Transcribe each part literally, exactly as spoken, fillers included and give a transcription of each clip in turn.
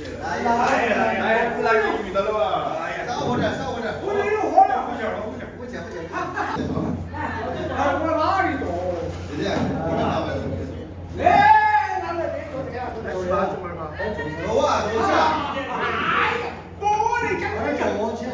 来来来，不然就遇到了吧？哎呀，少我点，少我点。我这有喝了，不行了，不行，不行不行。来，我哪里做？对的，我哪里做？哎，哪里做的呀？来十八，十八吧。走啊，走起！哎呀，我的天！哎，走起！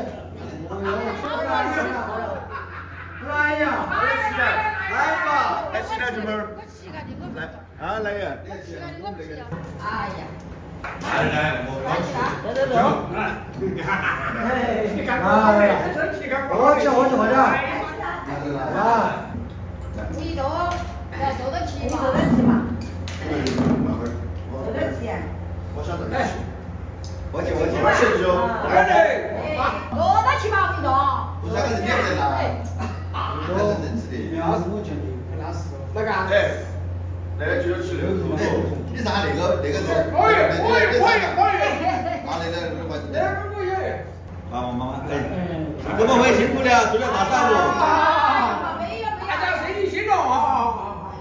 来呀，来起来，来吧，来起来，姐妹儿。来，啊来呀！ 哎呀！ 来来，我走走走，来，哎，你看我我去我去我去，啊， 你坐，要坐得起嘛？ 坐得起嘛？ 坐得起。 我晓得。哎，我去我去，我去就。 哎，坐得起嘛？你坐。 不是那个是两人啦，那是人吃的。 那是我劝的，那是那个。 哎，那个就要吃那个土豆。你上那个那个是。 可以可以可以可以。 啊，那个那个。 那个可以。 妈妈妈妈，哎，这么会辛苦的，做了大三路。 没有没有， 大家身体轻了啊！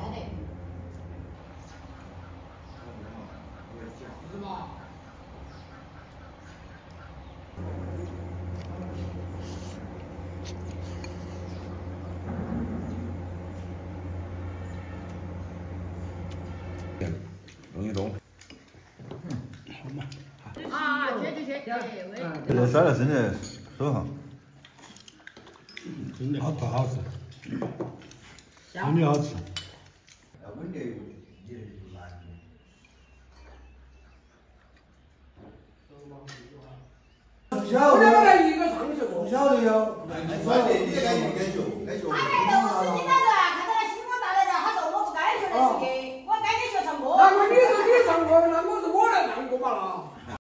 是吗？ 容易动。 啊，去去去去， 这个烧了真的手哈。 真的好吃好吃，真的好吃。 温的也难。 不晓得，我来一个上去过。 不晓得哟。 你说的，你该你该学，该学。